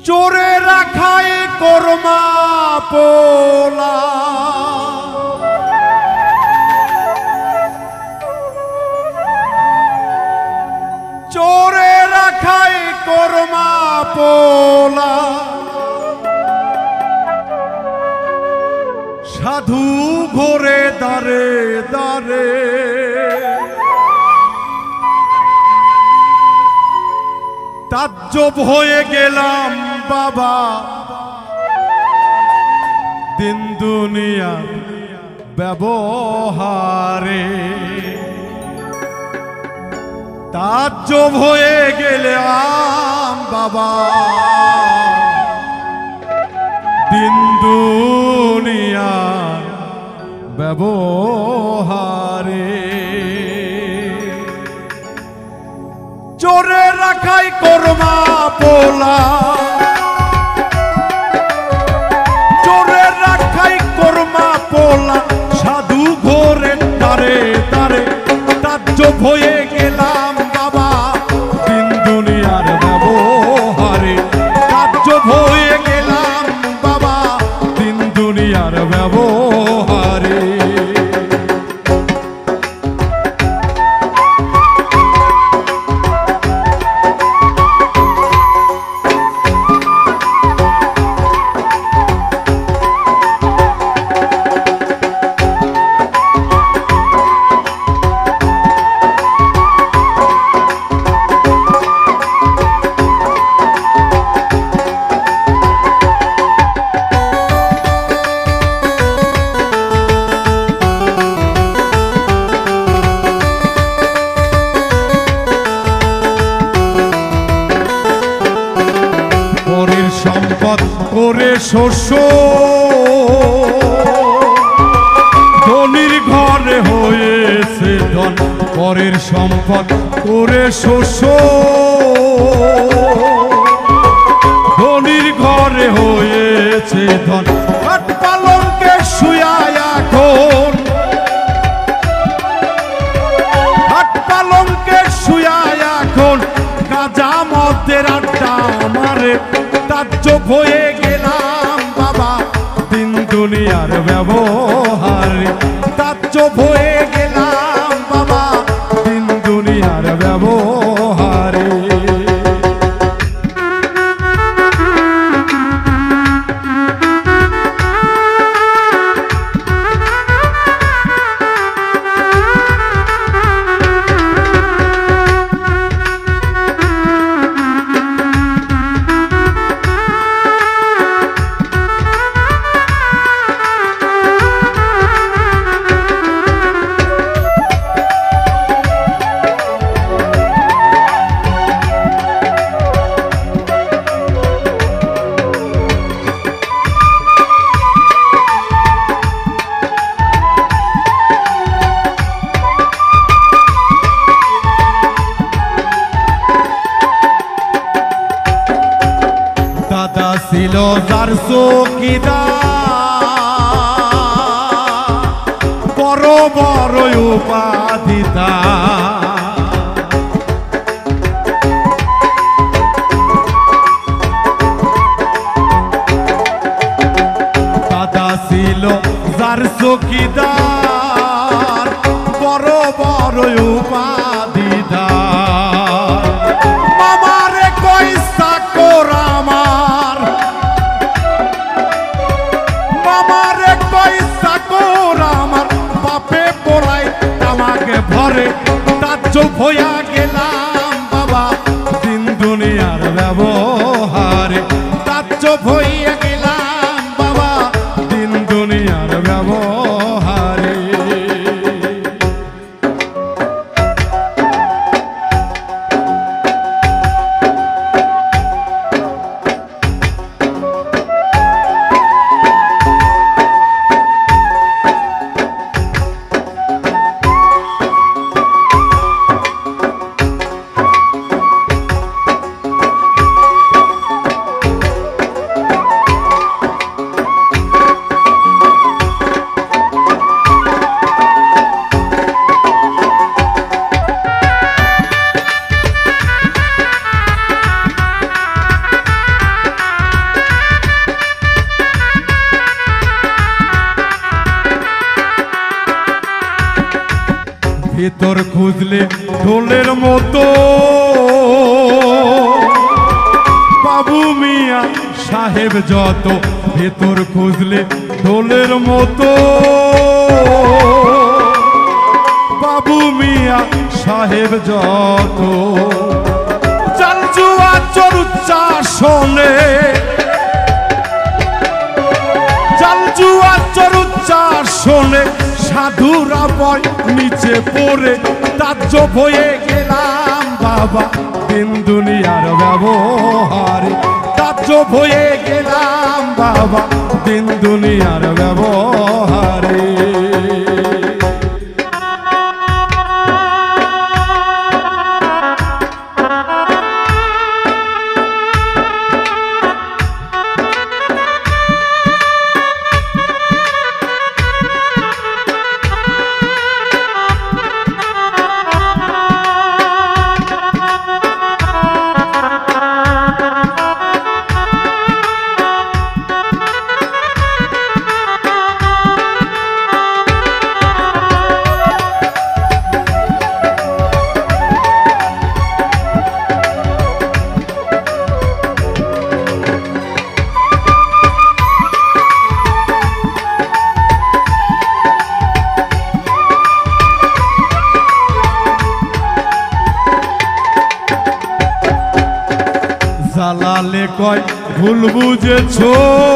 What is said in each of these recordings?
চোরে রাখাই কর্মা পোলা চোরে রাখাই কর্মা পোলা সাধু ঘোরে দারে দারে তাজ্জব হয়ে গেলাম বাবা দিন দুনিয়া ব্যবহারে তাজ্জব হয়ে গেলাম বাবা দিন দুনিয়া ব্যবহারে চোরে রাখাই কর্মা পোলা চোরে রাখাই কর্মা পোলা সাধু ঘোরে তারে তারে তাজ্জব হয়ে গেলাম বাবা দিন দুনিয়ার ব্যবহারে তাজ্জব হয়ে গেলাম বাবা দিন দুনিয়ার ব্যবহারে সম্পদ করে শস্য ধনির ঘরে হয়েছে ধন পরের সম্পদ করে শস্য ধনির ঘরে হয়েছে ধন খাট পালঙ্কে শুয়া এখন খাট পালঙ্কে শুয়া এখন গাঁজা মদের আড্ডা আমারে তাজ্জব হয়ে গেলাম বাবা দিন দুনিয়ার ব্যবহারে তাজ্জব হয়ে গেলাম বাবা দিন দুনিয়ার ব্যবহারে দাদা ছিল যার চৌকিদার বড় বড় উপাধিতা দাদা ছিল যার চৌকিদার বড় বড় উপাধিদার মামারে কইসা কোরামার মামারে কইসা কোরামার বাপে পড়াই আমাকে ভরে তাজ্জব হইয়া গেলাম বাবা দিন দুনিয়ার ব্যবহারে তাজ্জব হইয়া গেলাম বাবা দিন দুনিয়ার ব্যবহারে ভেতর খুঁজলে ঢোলের মতো বাবু মিয়া সাহেব যত, ভেতর খুঁজলে ঢোলের মতো বাবু মিয়া সাহেব যত। জাল জুয়া চরুচ্চা শোনে, জাল জুয়া চরুচ্চা শোনে, সাধুরা বয় নিচে পড়ে তাজ্জব হয়ে গেলাম বাবা দিন দুনিয়ার ব্যবহারে, তাজ্জব হয়ে গেলাম বাবা দিন দুনিয়ার ব্যবহারে। জালালে কয় ভুল বুঝেছো,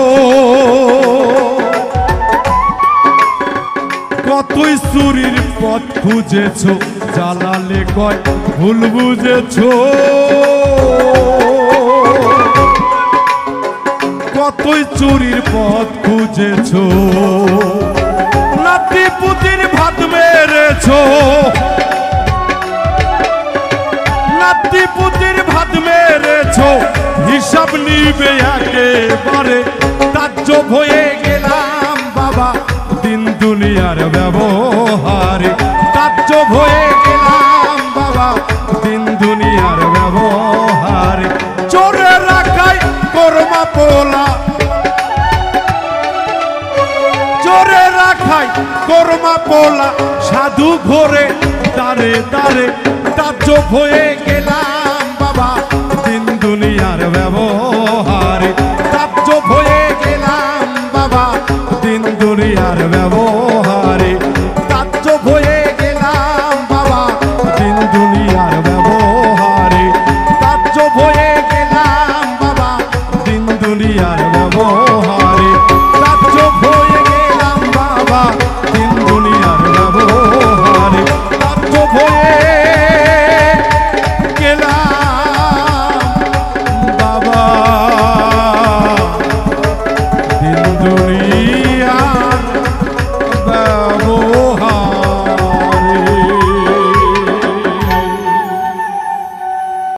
কতই চুরির পথ খুঁজেছো, জালালে কয় ভুল বুঝেছো, কতই চুরির পথ খুঁজেছো, নাতি পুতির ভাত মেরেছো, নাতি পুতির ভাত মেরেছো, হিসাব নিবে একেবারে তাজ্জব হয়ে গেলাম বাবা দিন দুনিয়ার ব্যবহারে, তাজ্জব হয়ে গেলাম বাবা দিন দুনিয়ার ব্যবহারে। চোরে রাখাই কর্মা পোলা, চোরে রাখাই কর্মা পোলা, সাধু ঘোরে দাঁড়ে দাঁড়ে তাজ্জব হয়ে গেলাম